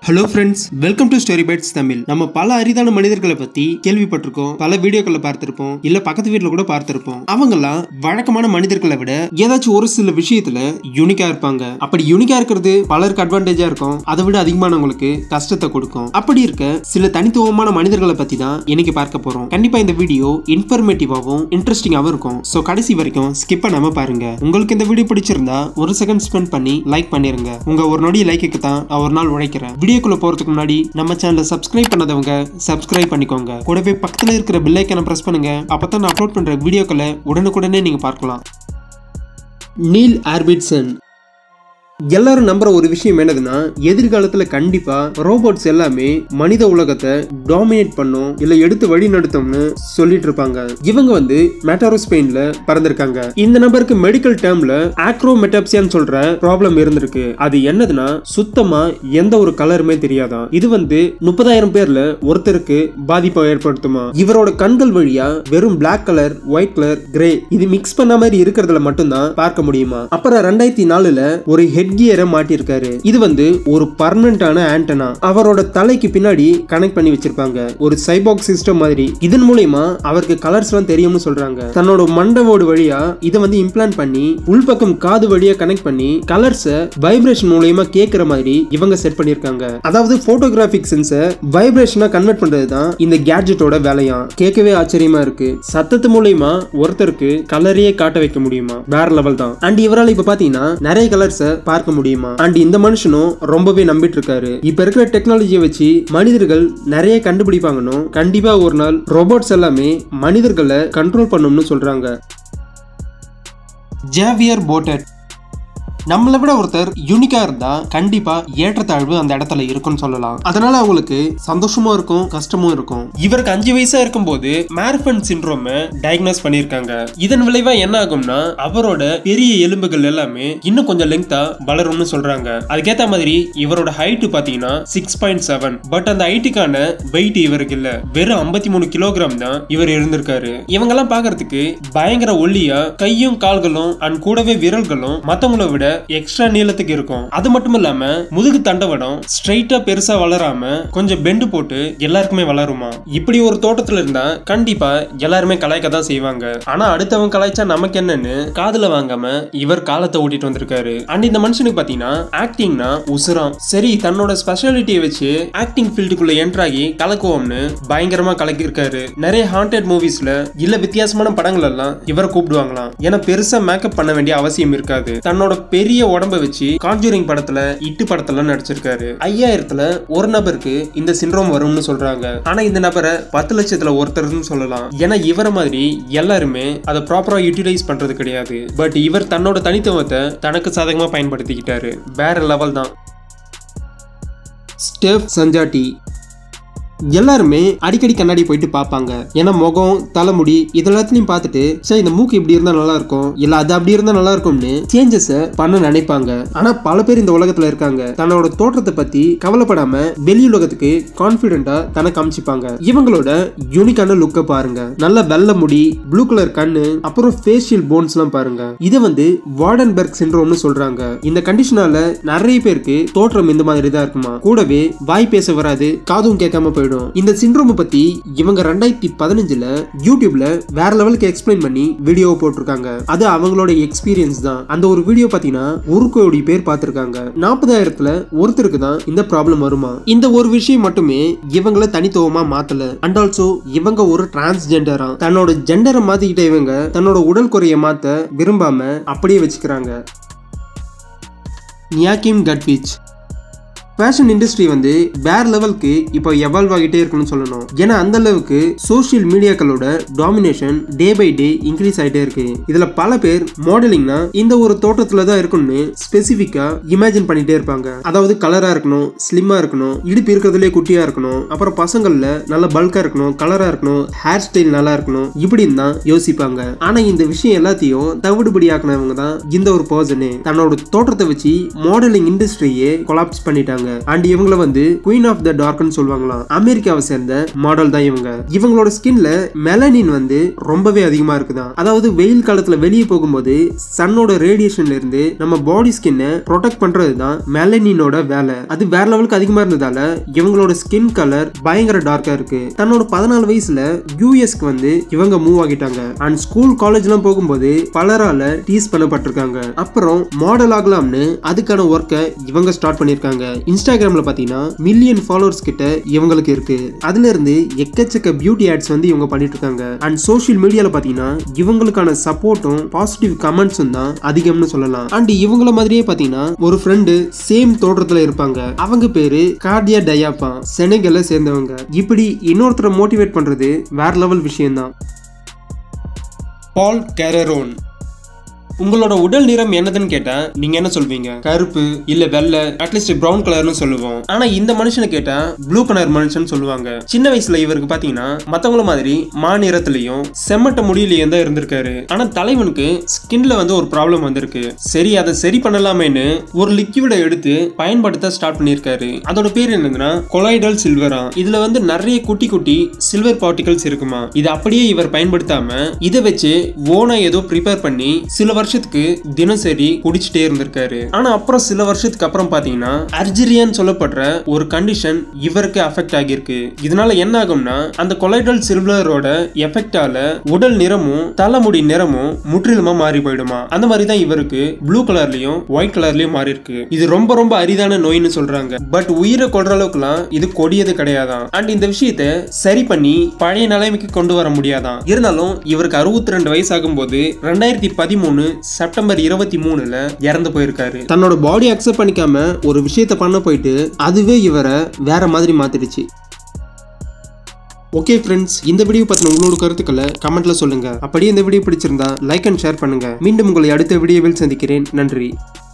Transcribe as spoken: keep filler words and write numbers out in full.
Hello friends, welcome to StoryBytesTamil. நம்ம பல அரிதான மனிதர்களை பத்தி கேள்விப்பட்டிருக்கோம், பல வீடியோக்களை பார்த்திருப்போம், இல்ல பக்கத்து வீட்ல கூட பார்த்திருப்போம். அவங்கெல்லாம் வழக்கமான மனிதர்களை விட ஏதாச்சும் ஒரு சில விஷயத்துல யூனிக்கா இருப்பாங்க. அப்படி யூனிக்கா இருக்கிறது பலருக்கு அட்வான்டேஜா இருக்கும், அதை விட அதிகமானவங்களுக்கு கஷ்டத்தை கொடுக்கும். அப்படி இருக்க சில தனித்துவமான மனிதர்களை பத்தி தான் இன்னைக்கு பார்க்க போறோம். கண்டிப்பா இந்த வீடியோ இன்ஃபர்மேட்டிவாவும் இன்ட்ரெஸ்டிங்காவும் இருக்கும். சோ கடைசி வரைக்கும் ஸ்கிப் பண்ணாம பாருங்க. உங்களுக்கு இந்த வீடியோ பிடிச்சிருந்தா ஒரு செகண்ட் ஸ்பெண்ட் பண்ணி லைக் பண்ணிருங்க. உங்க ஒரு நொடி லைக்கு தான் நான் ஒரு நாள் உழைக்கிறேன். வீடியோக்குள்ள போறதுக்கு முன்னாடி நம்ம சேனலை சப்ஸ்கிரைப் பண்ணாதவங்க சப்ஸ்கிரைப் பண்ணிக்கோங்க. கூடவே பக்கத்துல இருக்கிற பெல் ஐகானை பிரஸ் பண்ணுங்க. அப்பதான் நான் அப்லோட் பண்ற வீடியோக்களை உடனுக்குடனே நீங்க பார்க்கலாம். Neil Harbisson. எல்லாரும் நம்புற ஒரு விஷயம் என்னதுன்னா, எதிர்காலத்துல கண்டிப்பா ரோபோட்ஸ் எல்லாமே மனித உலகத்தை டாமினேட் பண்ணும், இல்ல எடுத்து வழி நடத்தும்னு சொல்லிட்டு இருப்பாங்க. இவங்க வந்து மெட்டாரோ ஸ்பெயின்ல பிறந்திருக்காங்க. இந்த நபருக்கு மெடிக்கல் டேர்ம்ல ஆக்ரோமெட்டாப்சியான்னு சொல்ற ப்ராப்ளம் இருந்திருக்கு. அது என்னதுன்னா, சுத்தமா எந்த ஒரு கலருமே தெரியாதான். இது வந்து முப்பதாயிரம் பேர்ல ஒருத்தருக்கு பாதிப்பை ஏற்படுத்துமா. இவரோட கண்கள் வழியா வெறும் black colour, white colour, grey இது மிக்ஸ் பண்ண மாதிரி இருக்கிறதுல மட்டும்தான் பார்க்க முடியுமா. அப்புறம் ரெண்டாயிரத்தி நாலுல ஒரு ஹெட் கியரை மாட்டிருக்காரு. இது வந்து ஒரு பர்மனன்டான ஆண்டனா அவரோட தலைக்கு பின்னாடி கனெக்ட் பண்ணி வச்சிருப்பாங்க, ஒரு சைபாக் சிஸ்டம் மாதிரி. இதன் மூலமா அவருக்கு கலர்ஸ் எல்லாம் தெரியும்னு சொல்றாங்க. தன்னோட மண்டவோடு வழியா இதை வந்து இம்ப்ளான்ட் பண்ணி உள்பக்கம் காது வழியா கனெக்ட் பண்ணி கலர்ஸ் வைப்ரேஷன் மூலமா கேட்கிற மாதிரி இவங்க செட் பண்ணிருக்காங்க. அதாவது போட்டோகிராபிக் சென்ஸை வைப்ரேஷனா கன்வெர்ட் பண்றதுதான் இந்த கேட்ஜெட்டோட வேலையா. கேட்கவே ஆச்சரியமா இருக்கு. சத்தத்து மூலமா ஒருத்தருக்கு கலரையே காட்ட வைக்க முடியுமா, வேற லெவல் தான். அண்ட் இவரால் இப்ப பாத்தீங்கன்னா நிறைய கலர்ஸ் பார்க்க முடியுமா. அண்ட் இந்த மனுஷனும் ரொம்பவே நம்பிட்டு இருக்காரு. இப்ப இருக்கிற டெக்னாலஜியை வச்சு மனிதர்கள் நிறைய கண்டுபிடிப்பாங்கன்னு கண்டிப்பா ஒரு நாள் ரோபோட்ஸ் எல்லாமே மனிதர்களை கண்ட்ரோல் பண்ணும்னு சொல்றாங்க. ஜேவியர் போட்டட். நம்மளை விட ஒருத்தர் யூனிக்கா இருந்தா கண்டிப்பா ஏற்றத்தாழ்வு அந்த இடத்துல இருக்கும்னு சொல்லலாம். அதனால அவங்களுக்கு சந்தோஷமும் இருக்கும், கஷ்டமும் இருக்கும். இவருக்கு அஞ்சு வயசா இருக்கும் போது மார்ஃபன் சிண்ட்ரோம் டயக்னோஸ் பண்ணிருக்காங்க. இதன் விளைவா என்ன ஆகும்னா, அவரோட பெரிய எலும்புகள் எல்லாமே இன்னும் கொஞ்சம் லெங்தா வளரும்னு சொல்றாங்க. அதுக்கேத்த மாதிரி இவரோட ஹைட் பாத்தீங்கன்னா சிக்ஸ் பாயிண்ட் செவன். பட் அந்த ஹைட்டுக்கான வெயிட் இவருக்கு இல்ல, வெறும் ஐம்பத்தி மூணு கிலோகிராம் தான் இவர் இருந்திருக்காரு. இவங்க எல்லாம் பாக்குறதுக்கு பயங்கர ஒல்லியா, கையும் கால்களும் அண்ட் கூடவே விரல்களும் மத்தவங்களை விட எக்ஸ்ட்ரா நீளத்துக்கு இருக்கும். அது மட்டும் இல்லாம முதுகு தண்டவடம் ஸ்ட்ரைட்டா பெருசா வளராம கொஞ்சம் பெண்டு போட்டு எல்லாருக்குமே வளருமா. இப்படி ஒரு தோட்டத்துல இருந்தா கண்டிப்பா எல்லாருமே கலாய்க்க தான் செய்வாங்க. ஆனா அடுத்தவங்க கலாய்ச்சா நமக்கு என்னன்னு காதுல வாங்காம இவர் காலத்தை ஓட்டிட்டு வந்திருக்காரு. அண்ட் இந்த மனுஷனுக்கு பாத்தீங்கன்னா ஆக்டிங்னா உசுரம். சரி, தன்னோட ஸ்பெஷாலிட்டியை வச்சு ஆக்டிங் ஃபீல்டுக்குள்ள என்ட்ராகி கலக்குவோம்னு பயங்கரமா கலக்கிருக்காரு. நிறைய ஹாண்டட் மூவிஸ்ல இல்ல வித்தியாசமான படங்கள் எல்லாம் இவரை கூப்பிடுவாங்களாம். ஏன்னா பெருசா மேக்கப் பண்ண வேண்டிய அவசியம் இருக்காது. தன்னோட பெரிய உடம்ப வச்சு கான்ஜூரிங் படத்துல, இட்டு படத்துல நடிச்சிருக்காரு. ஐயாயிரத்துல ஒரு நபருக்கு இந்த சிண்ட்ரோம் வரும்னு சொல்றாங்க. ஆனா இந்த நபரை பத்து லட்சத்துல ஒருத்தர்னு சொல்லலாம். ஏன்னா இவர மாதிரி எல்லாருமே அதை ப்ராப்பரா யூட்டிலைஸ் பண்றது கிடையாது. பட் இவர் தன்னோட தனித்துவத்தை தனக்கு சாதகமா பயன்படுத்திக்கிட்டாரு. வேற லெவல் தான். ஸ்டெஃப் சஞ்சாட்டி. எல்லாருமே அடிக்கடி கண்ணாடி போயிட்டு பார்ப்பாங்க. ஏன்னா முகம், தலைமுடி இதெல்லாத்தையும் பார்த்துட்டு சரி இந்த மூக்கு இப்படி இருந்தா நல்லா இருக்கும், இல்ல அது அப்படி இருந்தா நல்லா இருக்கும்னு சேஞ்சஸ் பண்ண நினைப்பாங்க. ஆனா பல பேர் இந்த உலகத்துல இருக்காங்க, தன்னோட தோற்றத்தை பத்தி கவலைப்படாம வெளி உலகத்துக்கு கான்பிடென்டா தனக்கு காமிச்சிப்பாங்க. இவங்களோட யூனிக்கான லுக்க பாருங்க. நல்ல வெள்ளை முடி, ப்ளூ கலர் கண்ணு, அப்புறம் ஃபேஷியல் போன்ஸ் எல்லாம் பாருங்க. இதை வந்து வார்டன்பர்க் சிண்ட்ரோம்னு சொல்றாங்க. இந்த கண்டிஷனால நிறைய பேருக்கு தோற்றம் இந்த மாதிரி தான் இருக்குமா. கூடவே வாய் பேச வராது, காதும் கேட்காம போயிடும். இந்த சிண்ட்ரோம் பத்தி இவங்க ரெண்டாயிரத்தி பதினஞ்சுல யூடியூப்ல வேற லெவலுக்கு எக்ஸ்பிளைன் பண்ணி வீடியோ போட்டிருக்காங்க. அது அவங்களோட எக்ஸ்பீரியன்ஸ் தான். அந்த ஒரு வீடியோ பாத்தீங்கன்னா ஒரு கோடி பேர் பார்த்திருக்காங்க. நாற்பதாயிரத்துல ஒருத்தருக்கு தான் இந்த ப்ராப்ளம் வருமா. இந்த ஒரு விஷயம் மட்டுமே இவங்களை தனித்துவமா மாத்தல. அண்ட் ஆல்சோ இவங்க ஒரு டிரான்ஸ்ஜெண்டரா. தன்னோட ஜெண்டரை மாத்திக்கிட்ட இவங்க தன்னோட உடல் குறைய மாத்த விரும்பாம அப்படியே வச்சுக்கிறாங்க. நியாகிம் கட்விச். ஃபேஷன் இண்டஸ்ட்ரி வந்து வேற லெவலுக்கு இப்போ எவால்வ் ஆகிட்டே இருக்குன்னு சொல்லணும். ஏன்னா அந்த அளவுக்கு சோசியல் மீடியாக்களோட domination day by day increase ஆகிட்டே இருக்கு. இதுல பல பேர் மாடலிங்னா இந்த ஒரு தோட்டத்துல தான் இருக்கும்னு ஸ்பெசிபிக்கா இமேஜின் பண்ணிட்டே இருப்பாங்க. அதாவது கலரா இருக்கணும், ஸ்லிம்மா இருக்கணும், இடுப்பு இருக்கிறதுலே குட்டியா இருக்கணும், அப்புறம் பசங்கள்ல நல்ல பல்கா இருக்கணும், கலரா இருக்கணும், ஹேர் ஸ்டைல் நல்லா இருக்கணும், இப்படின்னு தான் யோசிப்பாங்க. ஆனா இந்த விஷயம் எல்லாத்தையும் தவிடுபடி ஆக்கினவங்க தான் இந்த ஒரு பர்சனே. தன்னோட தோற்றத்தை வச்சு மாடலிங் இண்டஸ்ட்ரியே கொலாப்ஸ் பண்ணிட்டாங்க. இருக்காங்க. அண்ட் இவங்கள வந்து குயின் ஆஃப் த டார்க்னு சொல்லுவாங்களாம். அமெரிக்காவை சேர்ந்த மாடல் தான் இவங்க. இவங்களோட ஸ்கின்ல மெலனின் வந்து ரொம்பவே அதிகமா இருக்குதான். அதாவது வெயில் காலத்துல வெளியே போகும்போது சன்னோட ரேடியேஷன்ல இருந்து நம்ம பாடி ஸ்கின்னை ப்ரொடெக்ட் பண்றது தான் மெலனினோட வேலை. அது வேற லெவலுக்கு அதிகமா இருந்ததால இவங்களோட ஸ்கின் கலர் பயங்கர டார்க்கா இருக்கு. தன்னோட பதினாலு வயசுல யூஎஸ்க்கு வந்து இவங்க மூவ் ஆகிட்டாங்க. அண்ட் ஸ்கூல் காலேஜ் எல்லாம் போகும்போது பலரால டீஸ் பண்ணப்பட்டிருக்காங்க. அப்புறம் மாடல் ஆகலாம்னு அதுக்கான ஒர்க்கை இவங்க ஸ்டார்ட் பண்ணிருக்காங்க. இன்ஸ்டாகிராம்ல பாத்தீங்கன்னா மில்லியன் ஃபாலோவர்ஸ் கிட்ட இவங்களுக்கு இருக்கு. அதுல இருந்து எக்கச்சக்க பியூட்டி ஆட்ஸ் வந்து இவங்க பண்ணிட்டு இருக்காங்க. அண்ட் சோஷியல் மீடியால பாத்தீங்கன்னா இவங்களுக்கான சப்போர்ட்டும் பாசிட்டிவ் கமெண்ட்ஸும் தான் அதிகம்னு சொல்லலாம். அண்ட் இவங்கள மாதிரியே பாத்தீங்கன்னா ஒரு ஃப்ரெண்டு சேம் தோற்றத்துல இருப்பாங்க. அவங்க பேரு கார்டியா டயாப்பா, செனகலை சேர்ந்தவங்க. இப்படி இன்னொருத்தரை மோட்டிவேட் பண்றது வேற லெவல் விஷயம் தான். பால் கேரரோன். உங்களோட உடல் நிறம் என்னதுன்னு கேட்டா நீங்க என்ன சொல்வீங்க? கருப்பு இல்ல வெள்ளை, அட்லீஸ்ட் பிரவுன் கலர்னு சொல்லுவோம். ஆனா இந்த மனுஷனை கேட்டா ப்ளூ கலர் மனுஷன் சொல்லுவாங்க. சின்ன வயசுல இவருக்கு பாத்தீங்கன்னா மத்தவங்கள மாதிரி மாநிறத்திலையும் செம்மட்ட முடியிலையும் தான் இருந்திருக்காரு. ஆனா தலைவனுக்கு ஸ்கின்ல வந்து ஒரு ப்ராப்ளம் வந்திருக்கு. சரி, அதை சரி பண்ணலாமேன்னு ஒரு லிக்விடை எடுத்து பயன்படுத்த ஸ்டார்ட் பண்ணிருக்காரு. அதோட பேர் என்னதுன்னா கொலாய்டல் சில்வரா. இதுல வந்து நிறைய குட்டி குட்டி சில்வர் பார்ட்டிகல்ஸ் இருக்குமா. இது அப்படியே இவர் பயன்படுத்தாம இதை வச்சு ஓனா ஏதோ ப்ரிப்பேர் பண்ணி சில வருஷத்துக்கு தினசரி குடிச்சிட்டே இருந்திருக்காரு. ஆனா அப்புறம் சில வருஷத்துக்கு அப்புறம் பாத்தீங்கன்னா அர்ஜிரியான் சொல்லப்படுற ஒரு கண்டிஷன் இவருக்கு அஃபெக்ட் ஆகியிருக்கு. இதனால என்ன ஆகும்னா அந்த கொலைடல் சில்வரோட எஃபெக்டால உடல் நிறமும் தலைமுடி நிறமும் முற்றிலுமா மாறி போயிடுமா. அந்த மாதிரி தான் இவருக்கு ப்ளூ கலர்லயும் ஒயிட் கலர்லயும் மாறி இருக்கு. இது ரொம்ப ரொம்ப அரிதான நோய்னு சொல்றாங்க. பட் உயிரை கொள்ற அளவுக்குலாம் இது கொடியது கிடையாதான். அண்ட் இந்த விஷயத்தை சரி பண்ணி பழைய நிலைமைக்கு கொண்டு வர முடியாதான். இருந்தாலும் இவருக்கு அறுபத்தி ரெண்டு வயசு ஆகும் போது ரெண்டாயிரத்தி பதிமூணு செப்டம்பர் இருபத்தி மூணுல இறந்து போயிருக்காரு. தன்னோட பாடி அக்செப்ட் பண்ணிக்காம ஒரு விஷயத்தை பண்ண போயிட்டு அதுவே இவரை வேற மாதிரி மாத்திடுச்சு. ஓகே ஃப்ரெண்ட்ஸ், இந்த வீடியோ பத்தின உங்களோட கருத்துக்களை கமெண்ட்ல சொல்லுங்க. அப்படியே இந்த வீடியோ பிடிச்சிருந்தா லைக் அண்ட் ஷேர் பண்ணுங்க. மீண்டும் உங்களை அடுத்த வீடியோவில் சந்திக்கிறேன். நன்றி.